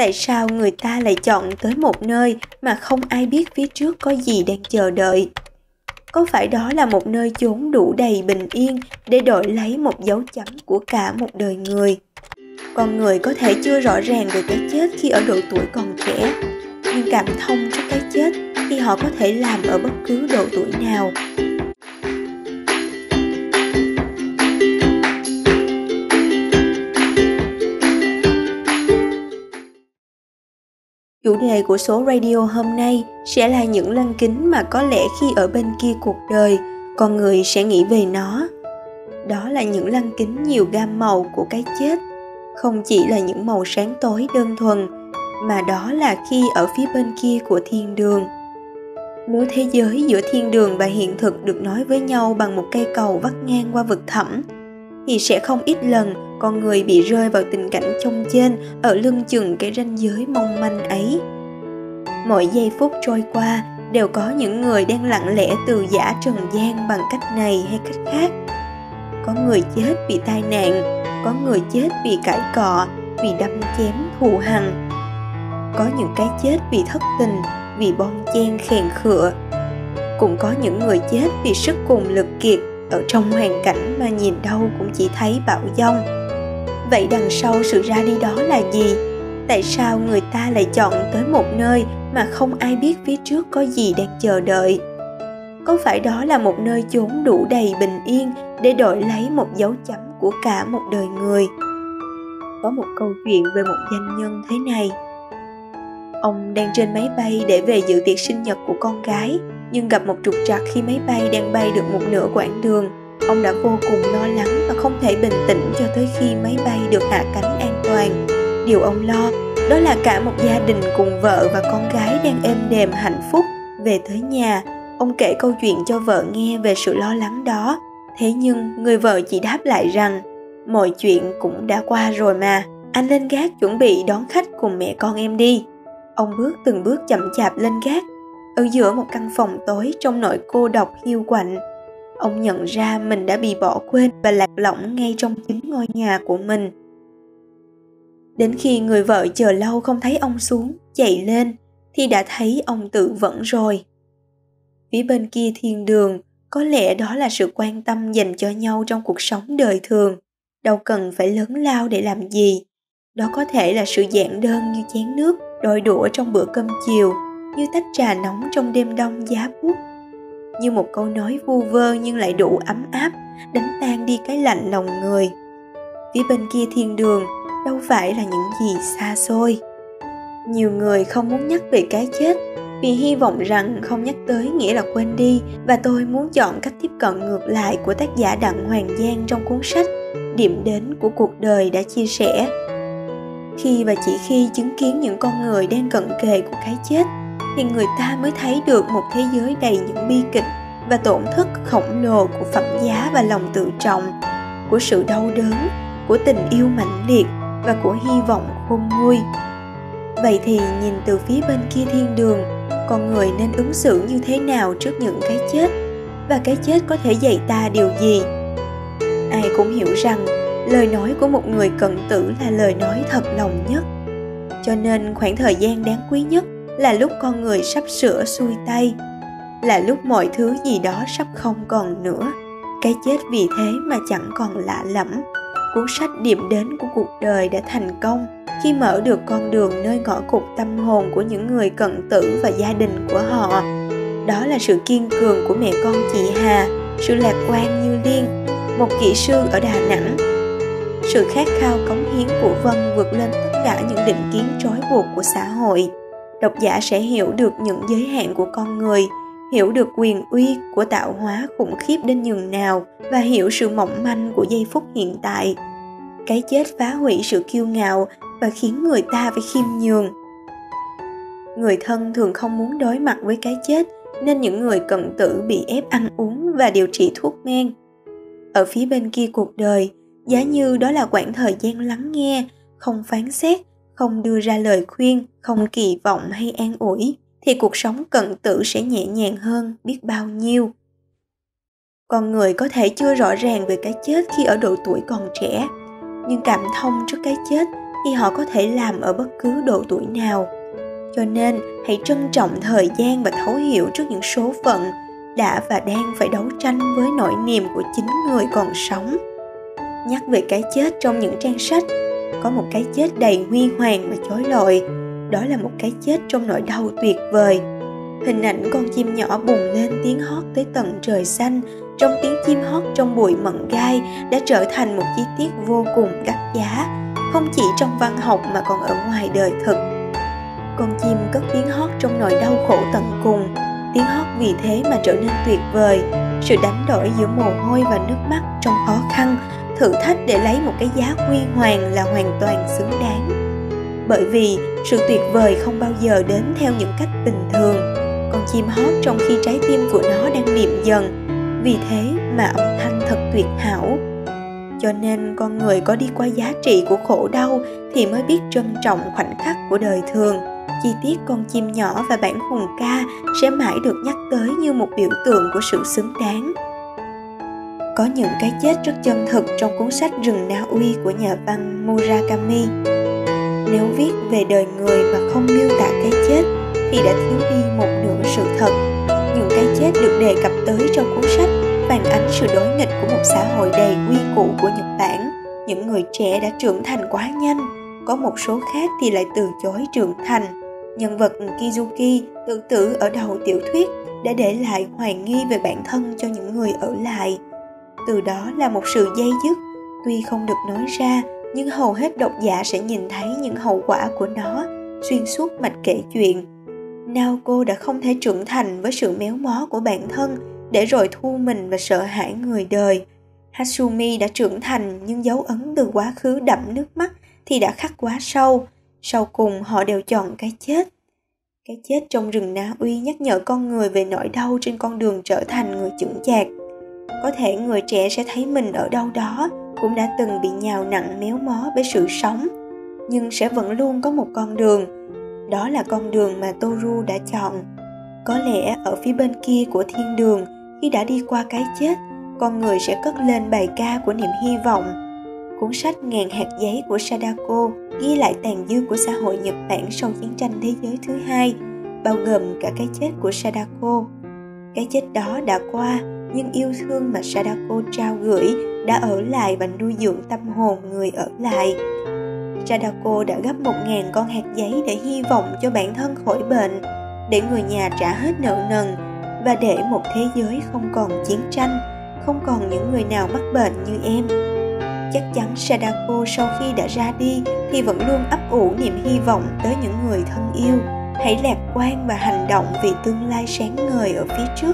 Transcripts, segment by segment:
Tại sao người ta lại chọn tới một nơi mà không ai biết phía trước có gì đang chờ đợi? Có phải đó là một nơi chốn đủ đầy bình yên để đổi lấy một dấu chấm của cả một đời người? Con người có thể chưa rõ ràng về cái chết khi ở độ tuổi còn trẻ, nhưng cảm thông trước cái chết thì họ có thể làm ở bất cứ độ tuổi nào. Chủ đề của số radio hôm nay sẽ là những lăng kính mà có lẽ khi ở bên kia cuộc đời, con người sẽ nghĩ về nó. Đó là những lăng kính nhiều gam màu của cái chết, không chỉ là những màu sáng tối đơn thuần, mà đó là khi ở phía bên kia của thiên đường. Nếu thế giới giữa thiên đường và hiện thực được nói với nhau bằng một cây cầu vắt ngang qua vực thẳm, thì sẽ không ít lần con người bị rơi vào tình cảnh chông chênh ở lưng chừng cái ranh giới mong manh ấy. Mỗi giây phút trôi qua đều có những người đang lặng lẽ từ giã trần gian bằng cách này hay cách khác. Có người chết vì tai nạn, có người chết vì cãi cọ, vì đâm chém thù hằn. Có những cái chết vì thất tình, vì bon chen khèn khựa. Cũng có những người chết vì sức cùng lực kiệt ở trong hoàn cảnh mà nhìn đâu cũng chỉ thấy bão giông. Vậy đằng sau sự ra đi đó là gì? Tại sao người ta lại chọn tới một nơi mà không ai biết phía trước có gì đang chờ đợi? Có phải đó là một nơi chốn đủ đầy bình yên để đổi lấy một dấu chấm của cả một đời người? Có một câu chuyện về một doanh nhân thế này. Ông đang trên máy bay để về dự tiệc sinh nhật của con gái, nhưng gặp một trục trặc khi máy bay đang bay được một nửa quãng đường. Ông đã vô cùng lo lắng và không thể bình tĩnh cho tới khi máy bay được hạ cánh an toàn. Điều ông lo đó là cả một gia đình cùng vợ và con gái đang êm đềm hạnh phúc về tới nhà. Ông kể câu chuyện cho vợ nghe về sự lo lắng đó. Thế nhưng người vợ chỉ đáp lại rằng mọi chuyện cũng đã qua rồi mà, anh lên gác chuẩn bị đón khách cùng mẹ con em đi. Ông bước từng bước chậm chạp lên gác. Ở giữa một căn phòng tối trong nỗi cô độc hiu quạnh, ông nhận ra mình đã bị bỏ quên và lạc lõng ngay trong chính ngôi nhà của mình. Đến khi người vợ chờ lâu không thấy ông xuống, chạy lên, thì đã thấy ông tự vẫn rồi. Phía bên kia thiên đường, có lẽ đó là sự quan tâm dành cho nhau trong cuộc sống đời thường. Đâu cần phải lớn lao để làm gì. Đó có thể là sự giản đơn như chén nước, đôi đũa trong bữa cơm chiều, như tách trà nóng trong đêm đông giá buốt, như một câu nói vu vơ nhưng lại đủ ấm áp, đánh tan đi cái lạnh lòng người. Phía bên kia thiên đường đâu phải là những gì xa xôi. Nhiều người không muốn nhắc về cái chết vì hy vọng rằng không nhắc tới nghĩa là quên đi, và tôi muốn chọn cách tiếp cận ngược lại của tác giả Đặng Hoàng Giang trong cuốn sách Điểm đến của cuộc đời đã chia sẻ. Khi và chỉ khi chứng kiến những con người đang cận kề của cái chết thì người ta mới thấy được một thế giới đầy những bi kịch và tổn thất khổng lồ của phẩm giá và lòng tự trọng, của sự đau đớn, của tình yêu mãnh liệt và của hy vọng khôn nguôi. Vậy thì nhìn từ phía bên kia thiên đường, con người nên ứng xử như thế nào trước những cái chết, và cái chết có thể dạy ta điều gì? Ai cũng hiểu rằng lời nói của một người cận tử là lời nói thật lòng nhất. Cho nên khoảng thời gian đáng quý nhất là lúc con người sắp sửa xuôi tay, là lúc mọi thứ gì đó sắp không còn nữa. Cái chết vì thế mà chẳng còn lạ lẫm. Cuốn sách Điểm đến của cuộc đời đã thành công khi mở được con đường nơi ngõ cụt tâm hồn của những người cận tử và gia đình của họ. Đó là sự kiên cường của mẹ con chị Hà, sự lạc quan như Liên, một kỹ sư ở Đà Nẵng. Sự khát khao cống hiến của Vân vượt lên tất cả những định kiến trói buộc của xã hội. Độc giả sẽ hiểu được những giới hạn của con người, hiểu được quyền uy của tạo hóa khủng khiếp đến nhường nào, và hiểu sự mỏng manh của giây phút hiện tại. Cái chết phá hủy sự kiêu ngạo và khiến người ta phải khiêm nhường. Người thân thường không muốn đối mặt với cái chết, nên những người cận tử bị ép ăn uống và điều trị thuốc men. Ở phía bên kia cuộc đời, giá như đó là quãng thời gian lắng nghe, không phán xét, không đưa ra lời khuyên, không kỳ vọng hay an ủi, thì cuộc sống cận tử sẽ nhẹ nhàng hơn biết bao nhiêu. Con người có thể chưa rõ ràng về cái chết khi ở độ tuổi còn trẻ, nhưng cảm thông trước cái chết thì họ có thể làm ở bất cứ độ tuổi nào. Cho nên hãy trân trọng thời gian và thấu hiểu trước những số phận đã và đang phải đấu tranh với nỗi niềm của chính người còn sống. Nhắc về cái chết trong những trang sách, có một cái chết đầy huy hoàng và chói lọi, đó là một cái chết trong nỗi đau tuyệt vời. Hình ảnh con chim nhỏ bùng lên tiếng hót tới tận trời xanh, trong tiếng chim hót trong bụi mận gai đã trở thành một chi tiết vô cùng đắt giá, không chỉ trong văn học mà còn ở ngoài đời thực. Con chim cất tiếng hót trong nỗi đau khổ tận cùng, tiếng hót vì thế mà trở nên tuyệt vời. Sự đánh đổi giữa mồ hôi và nước mắt trong khó khăn, thử thách để lấy một cái giá huy hoàng là hoàn toàn xứng đáng. Bởi vì sự tuyệt vời không bao giờ đến theo những cách bình thường. Con chim hót trong khi trái tim của nó đang liệm dần, vì thế mà âm thanh thật tuyệt hảo. Cho nên con người có đi qua giá trị của khổ đau thì mới biết trân trọng khoảnh khắc của đời thường. Chi tiết con chim nhỏ và bản hùng ca sẽ mãi được nhắc tới như một biểu tượng của sự xứng đáng. Có những cái chết rất chân thực trong cuốn sách Rừng Na Uy của nhà văn Murakami. Nếu viết về đời người mà không miêu tả cái chết thì đã thiếu đi một nửa sự thật. Những cái chết được đề cập tới trong cuốn sách phản ánh sự đối nghịch của một xã hội đầy quy củ của Nhật Bản. Những người trẻ đã trưởng thành quá nhanh, có một số khác thì lại từ chối trưởng thành. Nhân vật Kizuki tự tử ở đầu tiểu thuyết đã để lại hoài nghi về bản thân cho những người ở lại. Từ đó là một sự day dứt, tuy không được nói ra, nhưng hầu hết độc giả sẽ nhìn thấy những hậu quả của nó xuyên suốt mạch kể chuyện. Naoko đã không thể trưởng thành với sự méo mó của bản thân, để rồi thu mình và sợ hãi người đời. Hatsumi đã trưởng thành nhưng dấu ấn từ quá khứ đậm nước mắt thì đã khắc quá sâu. Sau cùng họ đều chọn cái chết. Cái chết trong rừng Na Uy nhắc nhở con người về nỗi đau trên con đường trở thành người chững chạc. Có thể người trẻ sẽ thấy mình ở đâu đó cũng đã từng bị nhào nặn méo mó với sự sống, nhưng sẽ vẫn luôn có một con đường. Đó là con đường mà Toru đã chọn. Có lẽ ở phía bên kia của thiên đường, khi đã đi qua cái chết, con người sẽ cất lên bài ca của niềm hy vọng. Cuốn sách Ngàn hạt giấy của Sadako ghi lại tàn dư của xã hội Nhật Bản sau chiến tranh thế giới thứ hai, bao gồm cả cái chết của Sadako. Cái chết đó đã qua, nhưng yêu thương mà Sadako trao gửi đã ở lại và nuôi dưỡng tâm hồn người ở lại. Sadako đã gấp 1.000 con hạt giấy để hy vọng cho bản thân khỏi bệnh, để người nhà trả hết nợ nần và để một thế giới không còn chiến tranh, không còn những người nào mắc bệnh như em. Chắc chắn Sadako sau khi đã ra đi thì vẫn luôn ấp ủ niềm hy vọng tới những người thân yêu. Hãy lạc quan và hành động vì tương lai sáng ngời ở phía trước.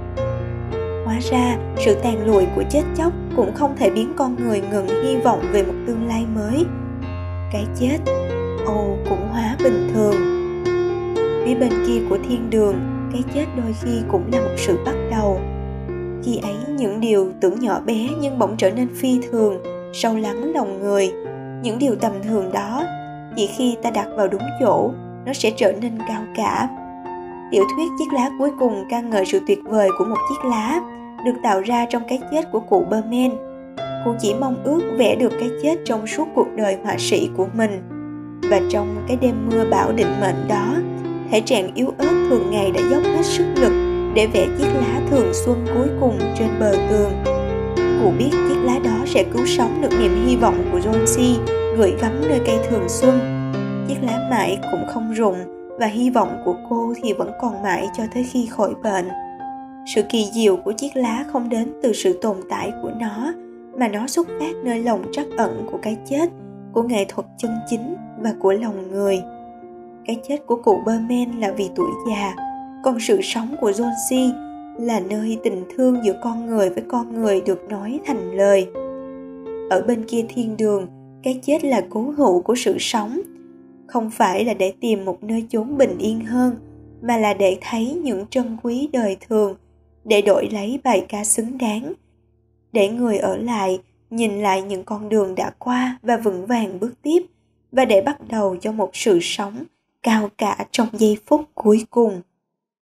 Hóa ra, sự tàn lụi của chết chóc cũng không thể biến con người ngừng hy vọng về một tương lai mới. Cái chết, cũng hóa bình thường. Phía bên kia của thiên đường, cái chết đôi khi cũng là một sự bắt đầu. Khi ấy, những điều tưởng nhỏ bé nhưng bỗng trở nên phi thường, sâu lắng lòng người. Những điều tầm thường đó, chỉ khi ta đặt vào đúng chỗ, nó sẽ trở nên cao cả. Tiểu thuyết Chiếc lá cuối cùng ca ngợi sự tuyệt vời của một chiếc lá, được tạo ra trong cái chết của cụ Berman. Cô chỉ mong ước vẽ được cái chết trong suốt cuộc đời họa sĩ của mình. Và trong cái đêm mưa bão định mệnh đó, thể trạng yếu ớt thường ngày đã dốc hết sức lực để vẽ chiếc lá thường xuân cuối cùng trên bờ tường. Cụ biết chiếc lá đó sẽ cứu sống được niềm hy vọng của Jonsi gửi gắm nơi cây thường xuân. Chiếc lá mãi cũng không rụng, và hy vọng của cô thì vẫn còn mãi cho tới khi khỏi bệnh. Sự kỳ diệu của chiếc lá không đến từ sự tồn tại của nó, mà nó xuất phát nơi lòng trắc ẩn của cái chết, của nghệ thuật chân chính và của lòng người. Cái chết của cụ Berman là vì tuổi già, còn sự sống của Jonsi là nơi tình thương giữa con người với con người được nói thành lời. Ở bên kia thiên đường, cái chết là cố hữu của sự sống, không phải là để tìm một nơi chốn bình yên hơn, mà là để thấy những trân quý đời thường, để đổi lấy bài ca xứng đáng, để người ở lại nhìn lại những con đường đã qua và vững vàng bước tiếp, và để bắt đầu cho một sự sống cao cả trong giây phút cuối cùng.